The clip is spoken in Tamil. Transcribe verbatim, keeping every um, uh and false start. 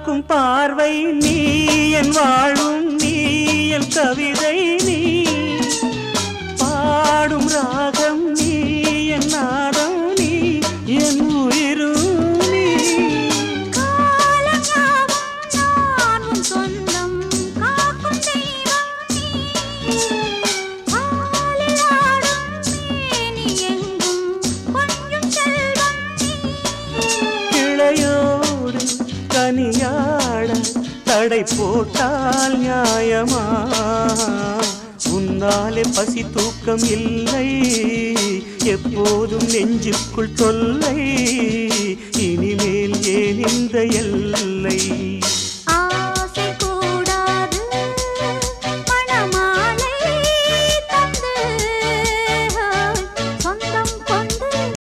பார்க்கும் பார்வை நீ என் வாழும் நீ என் கவிதை நீ பாடும் ராகம் நீ என் நாதம் நீ என் உயிரும் நீ காலங்காவும் சொந்தம் காக்கும் தெய்வம் நீ ஆலிலாடும் மேனி எங்கும் கொஞ்சம் செல்வம் நீ கிளையோடு கனியாட தடை போட்டால் நியாயமா உன்னாலே பசி தூக்கம் இல்லை எப்போதும் நெஞ்சுக்குள் தொல்லை இனிமேல் ஏன் இந்த எல்லை ஆசை